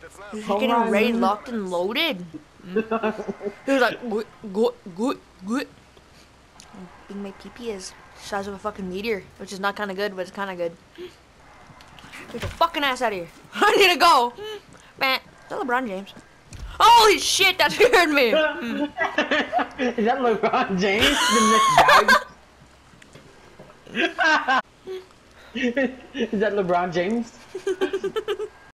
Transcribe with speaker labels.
Speaker 1: He's getting ready, locked and loaded. He was like, good. Big my pee is the size of a fucking meteor, which is not kind of good, but it's kind of good. Get your fucking ass out of here. I need to go. Man, is that LeBron James? Holy shit, that scared me.
Speaker 2: Is that LeBron James? Is that LeBron James?